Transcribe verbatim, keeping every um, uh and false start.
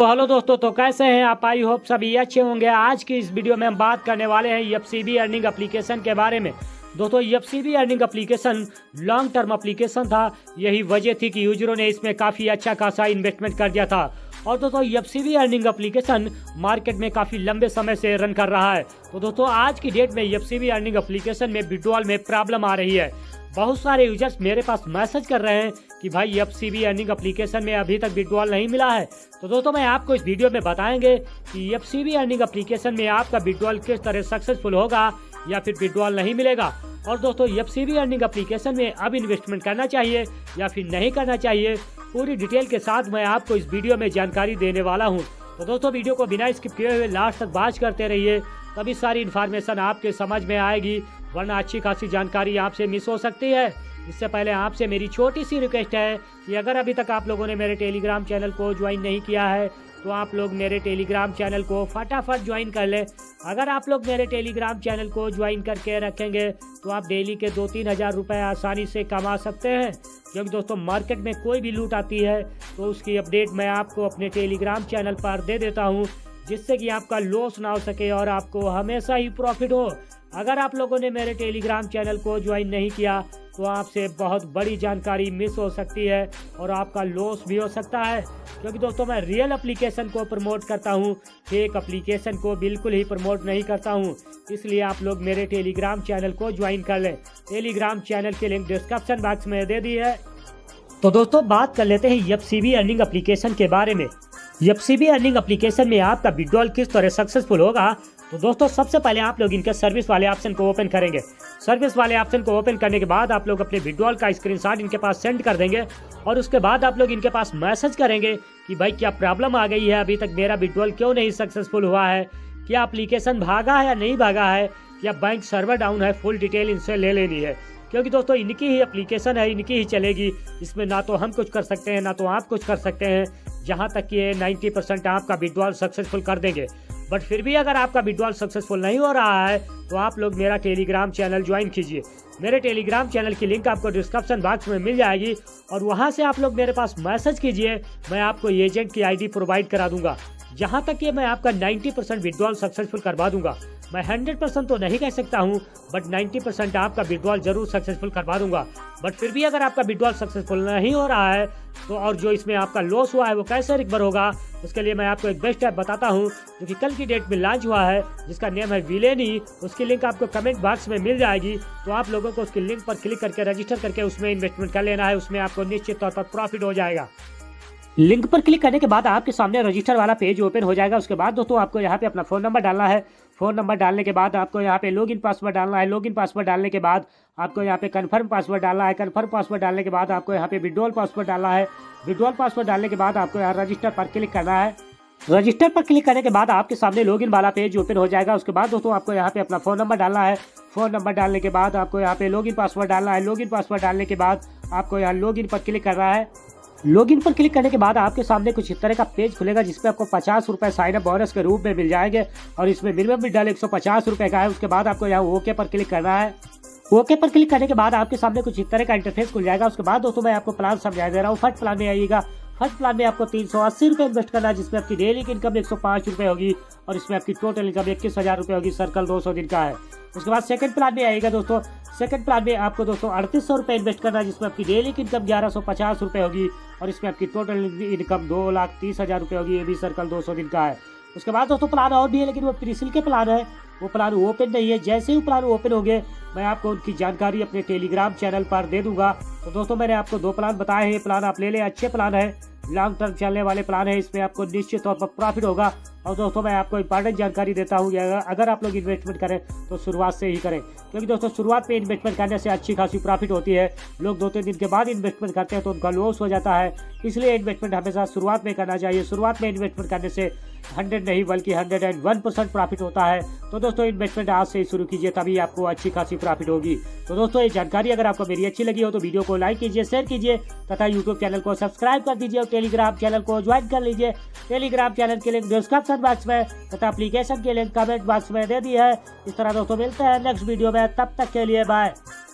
तो हेलो दोस्तों, तो कैसे हैं आप? आई होप सभी अच्छे होंगे। आज की इस वीडियो में हम बात करने वाले हैं एफसीबी अर्निंग एप्लीकेशन के बारे में। दोस्तों, FCB earning application long term application था। यही वजह थी कि यूजरों ने इसमें काफ़ी अच्छा खासा इन्वेस्टमेंट कर दिया था। और दोस्तों, एफसीबी अर्निंग एप्लीकेशन मार्केट में काफ़ी लंबे समय से रन कर रहा है। तो दोस्तों, आज की डेट में एफसीबी अर्निंग एप्लीकेशन में विड्रॉल में प्रॉब्लम आ रही है। बहुत सारे यूजर्स मेरे पास मैसेज कर रहे हैं कि भाई एफसीबी अर्निंग एप्लीकेशन में अभी तक विड्रॉल नहीं मिला है। तो दोस्तों, मैं आपको इस वीडियो में बताएंगे कि एफसीबी अर्निंग एप्लीकेशन में आपका विड्रॉल किस तरह सक्सेसफुल होगा या फिर विड्रॉल नहीं मिलेगा। और दोस्तों, एफसीबी अर्निंग एप्लीकेशन में अब इन्वेस्टमेंट करना चाहिए या फिर नहीं करना चाहिए, पूरी डिटेल के साथ मैं आपको इस वीडियो में जानकारी देने वाला हूँ। तो दोस्तों, वीडियो को बिना स्किप किए हुए लास्ट तक वॉच करते रहिए, तभी सारी इन्फॉर्मेशन आपके समझ में आएगी, वरना अच्छी खासी जानकारी आपसे मिस हो सकती है। इससे पहले आपसे मेरी छोटी सी रिक्वेस्ट है कि अगर अभी तक आप लोगों ने मेरे टेलीग्राम चैनल को ज्वाइन नहीं किया है तो आप लोग मेरे टेलीग्राम चैनल को फटाफट ज्वाइन कर लें। अगर आप लोग मेरे टेलीग्राम चैनल को ज्वाइन करके रखेंगे तो आप डेली के दो तीन हज़ार रुपये आसानी से कमा सकते हैं। क्योंकि दोस्तों, मार्केट में कोई भी लूट आती है तो उसकी अपडेट मैं आपको अपने टेलीग्राम चैनल पर दे देता हूँ, जिससे कि आपका लॉस ना हो सके और आपको हमेशा ही प्रॉफिट हो। अगर आप लोगों ने मेरे टेलीग्राम चैनल को ज्वाइन नहीं किया तो आपसे बहुत बड़ी जानकारी मिस हो सकती है और आपका लॉस भी हो सकता है। क्योंकि दोस्तों, मैं रियल एप्लीकेशन को प्रमोट करता हूं, फेक एप्लीकेशन को बिल्कुल ही प्रमोट नहीं करता हूं। इसलिए आप लोग मेरे टेलीग्राम चैनल को ज्वाइन कर लें। टेलीग्राम चैनल की लिंक डिस्क्रिप्शन बॉक्स में दे दी है। तो दोस्तों, बात कर लेते हैं एफसीबी अर्निंग एप्लीकेशन के बारे में। एफसीबी अर्निंग एप्लीकेशन में आपका विड्रॉल किस तरह सक्सेसफुल होगा। तो दोस्तों, सबसे पहले आप लोग इनके सर्विस वाले ऑप्शन को ओपन करेंगे। सर्विस वाले ऑप्शन को ओपन करने के बाद आप लोग अपने विड्रॉल का स्क्रीनशॉट इनके पास सेंड कर देंगे और उसके बाद आप लोग इनके पास मैसेज करेंगे कि भाई क्या प्रॉब्लम आ गई है, अभी तक मेरा विड्रॉल क्यों नहीं सक्सेसफुल हुआ है, क्या एप्लीकेशन भागा है या नहीं भागा है, या बैंक सर्वर डाउन है। फुल डिटेल इनसे ले लेनी है, क्योंकि दोस्तों इनकी ही एप्लीकेशन है, इनकी ही चलेगी। इसमें ना तो हम कुछ कर सकते हैं ना तो आप कुछ कर सकते हैं। जहां तक कि ये नब्बे परसेंट आपका विड्रॉल सक्सेसफुल कर देंगे। बट फिर भी अगर आपका विड्रॉल सक्सेसफुल नहीं हो रहा है तो आप लोग मेरा टेलीग्राम चैनल ज्वाइन कीजिए। मेरे टेलीग्राम चैनल की लिंक आपको डिस्क्रिप्शन बॉक्स में मिल जाएगी और वहां से आप लोग मेरे पास मैसेज कीजिए। मैं आपको एजेंट की आईडी प्रोवाइड करा दूंगा। जहां तक कि मैं आपका नब्बे परसेंट विड्रॉल सक्सेसफुल करवा दूंगा। मैं सौ परसेंट तो नहीं कह सकता हूं, बट नब्बे परसेंट आपका विड्रॉल जरूर सक्सेसफुल करवा दूंगा। बट फिर भी अगर आपका विड्रॉल सक्सेसफुल नहीं हो रहा है तो और जो इसमें आपका लॉस हुआ है वो कैसे रिकवर होगा, उसके लिए मैं आपको एक बेस्ट ऐप बताता हूं जो कि कल की डेट में लॉन्च हुआ है, जिसका नेम है विलेनी। उसकी लिंक आपको कमेंट बॉक्स में मिल जाएगी। तो आप लोगों को उसकी लिंक पर क्लिक करके रजिस्टर करके उसमें इन्वेस्टमेंट कर लेना है। उसमें आपको निश्चित तौर पर प्रॉफिट हो जाएगा। लिंक पर क्लिक करने के बाद आपके सामने रजिस्टर वाला पेज ओपन हो जाएगा। उसके बाद दोस्तों, आपको यहाँ पे अपना फ़ोन नंबर डालना है। फ़ोन नंबर डालने के बाद आपको यहाँ पे लॉगिन पासवर्ड डालना है। लॉगिन पासवर्ड डालने के बाद आपको यहाँ पे कन्फर्म पासवर्ड डालना है। कन्फर्म पासवर्ड डालने के बाद आपको यहाँ पे विड्रॉल पासवर्ड डालना है। विड्रॉल पासवर्ड डालने के बाद आपको यहाँ रजिस्टर पर क्लिक करना है। रजिस्टर पर क्लिक करने के बाद आपके सामने लॉगिन वाला पेज ओपन हो जाएगा। उसके बाद दोस्तों, आपको यहाँ पे अपना फ़ोन नंबर डालना है। फ़ोन नंबर डालने के बाद आपको यहाँ पे लॉगिन पासवर्ड डालना है। लॉगिन पासवर्ड डालने के बाद आपको यहाँ लॉगिन पर क्लिक करना है। लॉगिन पर क्लिक करने के बाद आपके सामने कुछ इस तरह का पेज खुलेगा, जिसपे आपको पचास रुपए साइन अप बोनस के रूप में मिल जाएंगे और इसमें मिनिमम विड्रॉल एक सौ पचास रुपए का है। उसके बाद आपको यहाँ ओके पर क्लिक करना है। ओके पर क्लिक करने के बाद आपके सामने कुछ इस तरह का इंटरफेस खुल जाएगा। उसके बाद दोस्तों, मैं आपको प्लान समझा दे रहा हूँ। फर्स्ट प्लान में आइएगा। फर्स्ट प्लान में आपको तीन सौ अस्सी रुपये इन्वेस्ट करना है, जिसमें आपकी डेली की इनकम एक सौ पाँच रुपये होगी और इसमें आपकी टोटल इनकम इक्कीस हजार रुपये होगी। सर्कल दो सौ दिन का है। उसके बाद सेकंड प्लान में आएगा दोस्तों। सेकंड प्लान में आपको दोस्तों अड़तीस सौ रुपये इन्वेस्ट करना है, जिसमें आपकी डेली की इनकम ग्यारह सौ पचास रुपये होगी और इसमें आपकी टोटल इनकम दो लाख तीस हजार रुपये होगी। ये भी सर्कल दो सौ दिन का है। उसके बाद दोस्तों, प्लान और भी है, लेकिन वो प्रीसेल के प्लान है, वो प्लान ओपन नहीं है। जैसे ही प्लान ओपन होंगे मैं आपको उनकी जानकारी अपने टेलीग्राम चैनल पर दे दूंगा। तो दोस्तों, मैंने आपको दो प्लान बताए हैं। ये प्लान आप ले लें, अच्छे प्लान है, लॉन्ग टर्म चलने वाले प्लान है। इसमें आपको निश्चित तौर पर प्रॉफिट होगा। और दोस्तों, मैं आपको इंपॉर्टेंट जानकारी देता हूँ, अगर आप लोग इन्वेस्टमेंट करें तो शुरुआत से ही करें, क्योंकि दोस्तों शुरुआत में इन्वेस्टमेंट करने से अच्छी खासी प्रॉफिट होती है। लोग दो तीन दिन के बाद इन्वेस्टमेंट करते हैं तो उनका लॉस हो जाता है। इसलिए इन्वेस्टमेंट हमेशा शुरुआत में करना चाहिए। शुरुआत में इन्वेस्टमेंट करने से हंड्रेड नहीं बल्कि hundred and one percent profit होता है। तो दोस्तों, इन्वेस्टमेंट आज से ही शुरू कीजिए, तभी आपको अच्छी खासी प्रॉफिट होगी। तो दोस्तों, ये जानकारी अगर आपको मेरी अच्छी लगी हो तो वीडियो को लाइक कीजिए, शेयर कीजिए तथा यूट्यूब चैनल को सब्सक्राइब कर दीजिए और टेलीग्राम चैनल को ज्वाइन कर लीजिए। टेलीग्राम चैनल के लिंक डिस्क्रिप्शन बॉक्स में तथा एप्लीकेशन के लिंक कमेंट बॉक्स में दे दी है। इस तरह दोस्तों, मिलते हैं नेक्स्ट वीडियो में। तब तक के लिए बाय।